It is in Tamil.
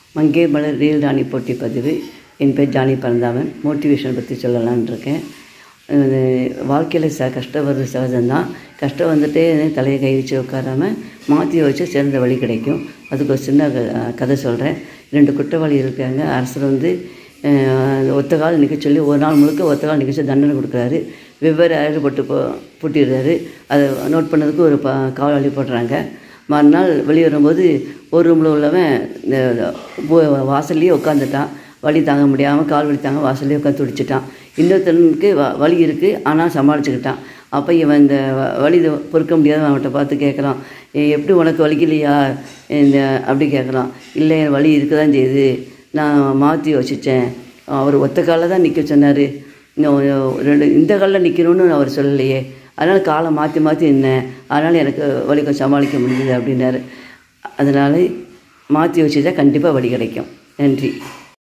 மங்கே மலர் ரீல் ராணி போட்டி பதிவு. என் பேர் ஜானி பரந்தாமன். மோட்டிவேஷன் பற்றி சொல்லலான்னு இருக்கேன். வாழ்க்கையில் கஷ்டம் வர்றது சகஜம்தான். கஷ்டம் வந்துட்டே தலையை கை வச்சு உட்காராமல் மாற்றி வச்சு சிறந்த வழி கிடைக்கும். அதுக்கு ஒரு சின்ன கதை சொல்கிறேன். 2 குற்றவாளி இருக்காங்க. அரசர் ஒத்த கால் நிற்க சொல்லி ஒரு நாள் முழுக்க ஒத்த கால் நிற்க சொல்லி தண்டனை கொடுக்குறாரு. வெவ்வேறு அறையில் பூட்டிடுறாரு. அதை நோட் பண்ணதுக்கு ஒரு காவலாளி போடுறாங்க. மறுநாள் வெளியே வரும்போது ஒரு ரூமில் உள்ளவன் வாசல்லையே உட்காந்துட்டான். வலி தாங்க முடியாமல் கால் வலி தாங்க வாசல்லையே உட்காந்து துடிச்சிட்டான். இன்னொருத்தனுக்கு வலி இருக்குது, ஆனால் சமாளிச்சுக்கிட்டான். அப்போ இவன் இந்த வலி பொறுக்க முடியாத அவன்கிட்ட பார்த்து கேட்குறான், எப்படி உனக்கு வலிக்கலையா அப்படி கேட்குறான். இல்லை வலி இருக்க தான் செய்யுது, நான் மாற்றி வச்சுட்டேன். அவர் ஒத்த காலில் தான் நிற்க சொன்னார், இந்த காலில் நிற்கணும்னு அவர் சொல்லலையே, அதனால் காலை மாற்றி மாற்றி நின்னேன், அதனால் எனக்கு வலி கொஞ்சம் சமாளிக்க முடியுது அப்படின்னாரு. அதனால் மாற்றி வச்சுட்டா கண்டிப்பாக வலி கிடைக்கும். நன்றி.